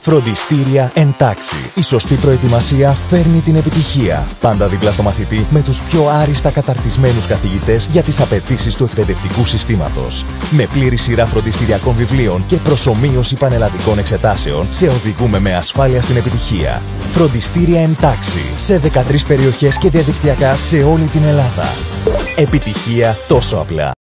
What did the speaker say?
Φροντιστήρια εν τάξη. Η σωστή προετοιμασία φέρνει την επιτυχία. Πάντα δίπλα στο μαθητή με τους πιο άριστα καταρτισμένους καθηγητές για τις απαιτήσεις του εκπαιδευτικού συστήματος. Με πλήρη σειρά φροντιστηριακών βιβλίων και προσομοίωση πανελλαδικών εξετάσεων, σε οδηγούμε με ασφάλεια στην επιτυχία. Φροντιστήρια εν τάξη. Σε 13 περιοχές και διαδικτυακά σε όλη την Ελλάδα. Επιτυχία τόσο απλά.